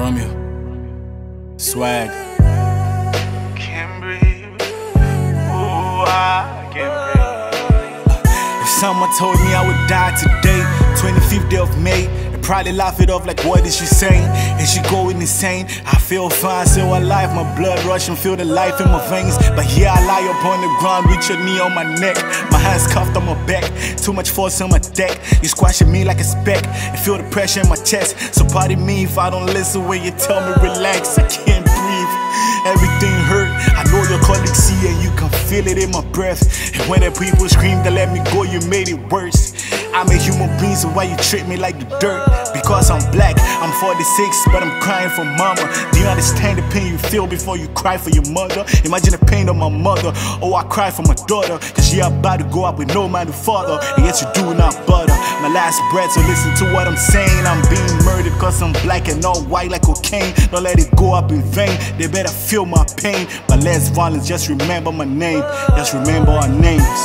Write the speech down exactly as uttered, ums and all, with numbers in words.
from you. Swag. Can't breathe. Ooh, I can't breathe. If someone told me I would die today, twenty-fifth day of May, I'd probably laugh it off like, what is she saying? Is she going insane? I feel fine, still alive, my blood rushing, feel the life in my veins. But here I lie upon the ground with your knee on my neck, my hands cuffed on my back, too much force on my deck. You squashing me like a speck, and feel the pressure in my chest. So pardon me if I don't listen when you tell me relax. I can't breathe, everything hurt. I know your colleagues see it, you can feel it in my breath. And when the people scream to let me go, you made it worse. I'm a human being, so why you treat me like the dirt? Because I'm black, I'm forty-six, but I'm crying for mama. Do you understand the pain you feel before you cry for your mother? Imagine the pain of my mother. Oh, I cry for my daughter, cause she about to go out with no man to father. And yet you do not butter my last breath, so listen to what I'm saying. I'm being murdered cause I'm black and all white like cocaine. Don't let it go up in vain, they better feel my pain. But less violence, just remember my name. Just remember our names.